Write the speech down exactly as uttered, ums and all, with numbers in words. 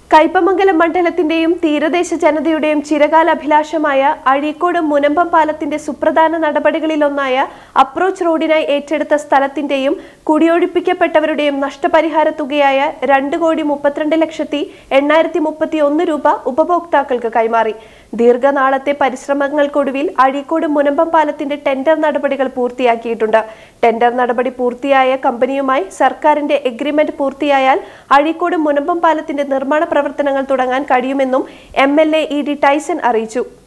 കയ്പമംഗലം മണ്ഡലത്തിന്റെയും തീരദേശ ജനതയുടെയും ചിരകാലാഭിലാഷമായ അഴീക്കോട് മുനമ്പം പാലത്തിന്റെ സുപ്രധാന നടപടികളിലൊന്നായ അപ്രോച്ച് റോഡിനായി ഏറ്റെടുത്ത സ്ഥലത്തിന്റെയും കുടിയൊഴിപ്പിക്കപ്പെട്ടവരുടെയും നഷ്ടപരിഹാര തുകയായ രണ്ട് കോടി മുപ്പത്തിരണ്ട് ലക്ഷത്തി എണ്ണായിരത്തി മുപ്പത്തി ഒന്ന് രൂപ ഉപഭോക്താക്കൾക്ക് കൈമാറി. ദീർഘനാളത്തെ പരിശ്രമങ്ങൾക്കൊടുവിൽ അഴീക്കോട് മുനമ്പം പാലത്തിന്റെ ടെൻഡർ നടപടികൾ പൂർത്തിയാക്കിയിട്ടുണ്ട്. ടെൻഡർ നടപടി പൂർത്തിയായ കമ്പനിയുമായി സർക്കാരിന്റെ എഗ്രിമെന്റ് പൂർത്തിയായാൽ അഴീക്കോട് മുനമ്പം പാലത്തിന്റെ നിർമ്മാണ പ്രവർത്തനങ്ങൾ തുടങ്ങാൻ കഴിയുമെന്നും M L A E D Tyson അറിയിച്ചു.